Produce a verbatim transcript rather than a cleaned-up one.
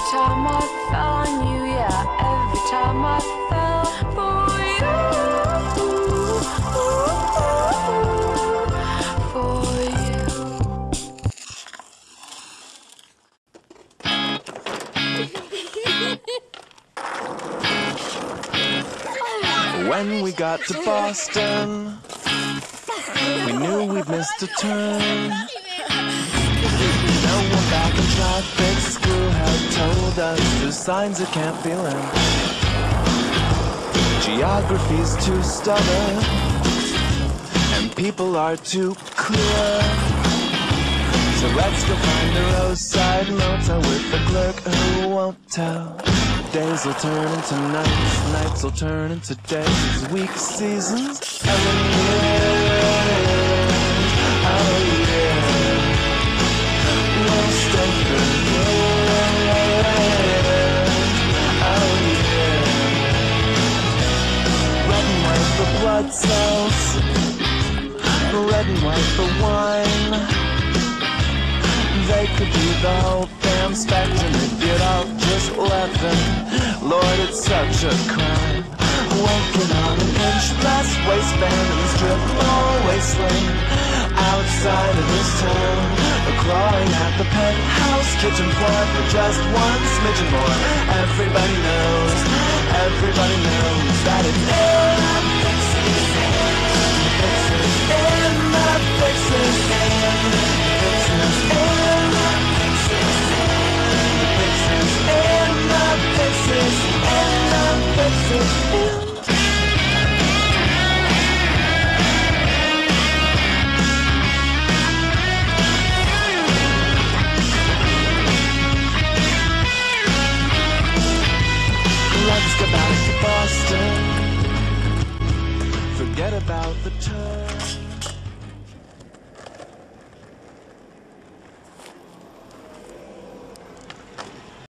time I fell on you, yeah, every time I fell for you, for you. When we got to Boston, we knew we'd missed a turn. No one back in traffic school had told us there's signs that can't be learned. Geography's too stubborn, and people are too clear. So let's go find a roadside motel with a clerk who won't tell. Days will turn into nights, nights will turn into days, weeks, seasons, and then years. Oh yeah, we'll stay for years. Oh yeah. Red and white for blood cells, red and white for wine. They could be the whole damn spectrum if you'd all just let them. Lord, it's such a crime. Working on an inch less waistband in the strip mall wasteland outside of this town. Clawing at the penthouse kitchen floor for just one smidgen more. Everybody knows, everybody knows that it's in the fixes, in the fixes, in the fixes, in the fixes, in the fixes, in the fixes, in the fixes. Let's go back to Boston. Forget about the turn.